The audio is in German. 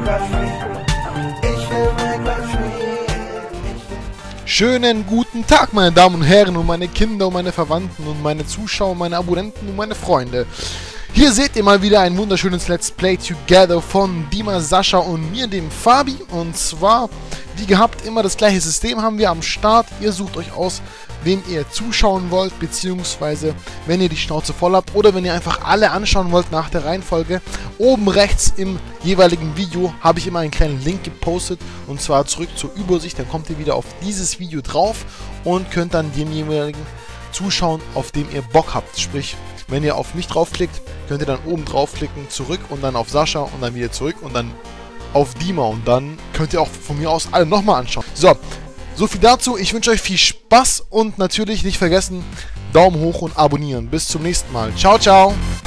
Schönen guten Tag, meine Damen und Herren und meine Kinder und meine Verwandten und meine Zuschauer, meine Abonnenten und meine Freunde. Hier seht ihr mal wieder ein wunderschönes Let's Play Together von Dima, Sascha und mir, dem Fabi. Und zwar, wie gehabt, immer das gleiche System haben wir am Start. Ihr sucht euch aus, wem ihr zuschauen wollt, beziehungsweise wenn ihr die Schnauze voll habt oder wenn ihr einfach alle anschauen wollt nach der Reihenfolge. Oben rechts im jeweiligen Video habe ich immer einen kleinen Link gepostet, und zwar zurück zur Übersicht. Dann kommt ihr wieder auf dieses Video drauf und könnt dann dem jeweiligen zuschauen, auf dem ihr Bock habt. Sprich, wenn ihr auf mich draufklickt, könnt ihr dann oben draufklicken, zurück und dann auf Sascha und dann wieder zurück und dann auf Dima, und dann könnt ihr auch von mir aus alle nochmal anschauen. So viel dazu. Ich wünsche euch viel Spaß und natürlich nicht vergessen, Daumen hoch und abonnieren. Bis zum nächsten Mal. Ciao, ciao.